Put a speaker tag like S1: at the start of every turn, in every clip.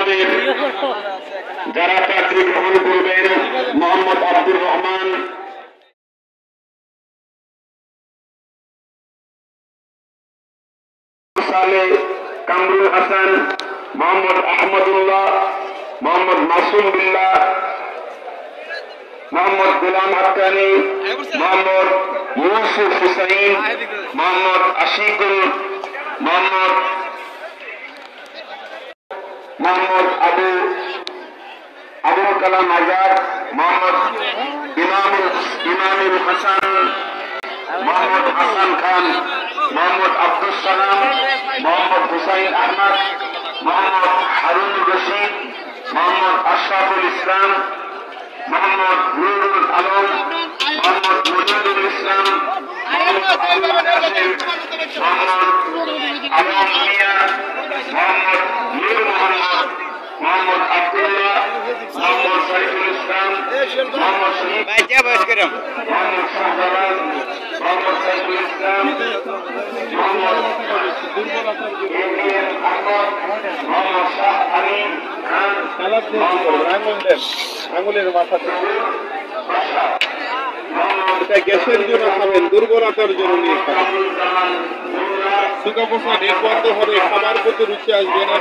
S1: আমাদের যারা চাকরি গ্রহণ করবেন মোহাম্মদ আব্দুর রহমান, কামরুল হাসান, মোহাম্মদ আহমদুল্লাহ, মোহাম্মদ মাসুম বিল্লাহ, মোহাম্মদ গোলাম হাক্কানি, মোহাম্মদ ইউসুফ হুসাইন, মোহাম্মদ আশিকুল, মোহাম্মদ আবুল কালাম আজাদ, মোহাম্মদ ইমামুল হাসান, মোহাম্মদ হাসান খান, মোহাম্মদ আব্দুল সালাম, মোহাম্মদ হুসাইন আহমদ, মোহাম্মদ হারুনুর রশিদ, মোহাম্মদ আশরাফুল ইসলাম, মোহাম্মদ নুরুল আলম, মোহাম্মদ মনিরুল ইসলাম, মোহাম্মদ আলম মিয়া, মোহাম্মদ নূর মোহাম্মদ, মোহাম্মদ আব্দুল্লাহ, মোহাম্মদ সাইফুল ইসলাম, মোহাম্মদ শরীফ, মোহাম্মদ শাহজালাল, মোহাম্মদ সাইফুল ইসলাম, মোহাম্মদ আহমদ, মোহাম্মদ শাহ আমিন খান,
S2: আঙুলের মাথা এটা গ্যাসের জন্য খাবেন, দুর্বলতার জন্য নিয়ে খাবেন। সুখা পোষা ডেট বন্ধ হবে, খাবার প্রতি রুচি আসবে না।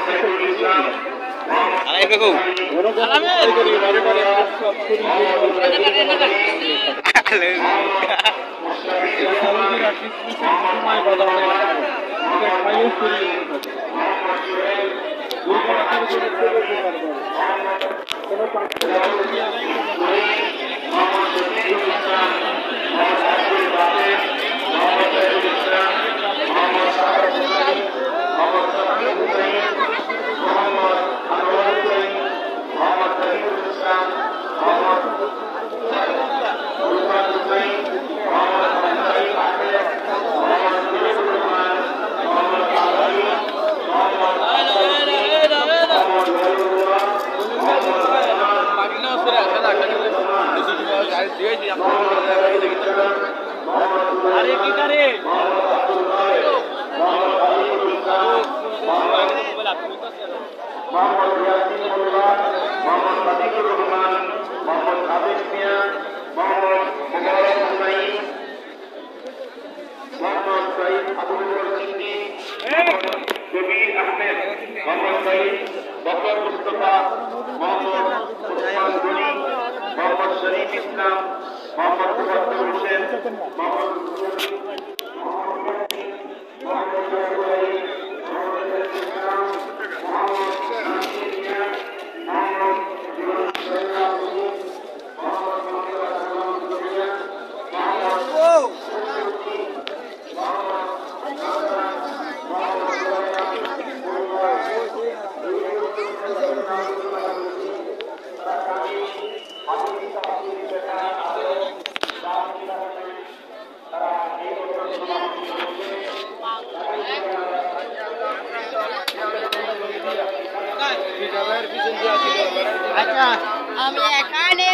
S3: আমি এখানে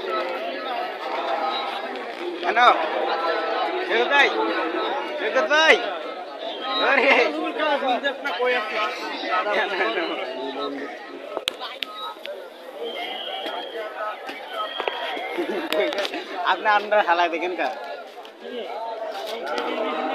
S2: কেন ভাই ভাই আপনি আপনার হালায় দেখেন কা